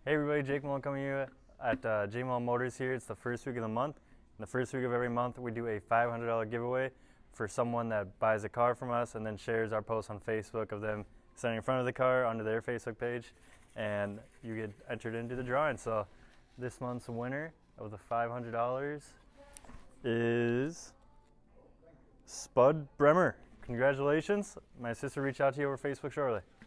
Hey everybody, Jake Mullen coming here at J Mullen Motors here. It's the first week of the month. In the first week of every month, we do a $500 giveaway for someone that buys a car from us and then shares our post on Facebook of them standing in front of the car onto their Facebook page, and you get entered into the drawing. So this month's winner of the $500 is Spud Brehmer. Congratulations. My sister reached out to you over Facebook shortly.